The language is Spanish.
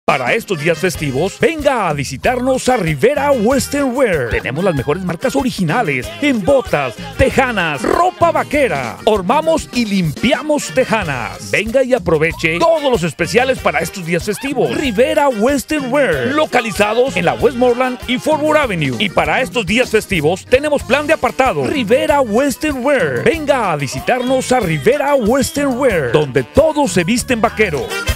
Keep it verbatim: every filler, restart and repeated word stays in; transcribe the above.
Para estos días festivos, venga a visitarnos a Rivera Western Wear. Tenemos las mejores marcas originales en botas, tejanas, ropa vaquera. Hormamos y limpiamos tejanas. Venga y aproveche todos los especiales para estos días festivos. Rivera Western Wear, localizados en la Westmoreland y Forward Avenue. Y para estos días festivos, tenemos plan de apartado. Rivera Western Wear. Venga a visitarnos a Rivera Western Wear, donde todos se visten vaquero.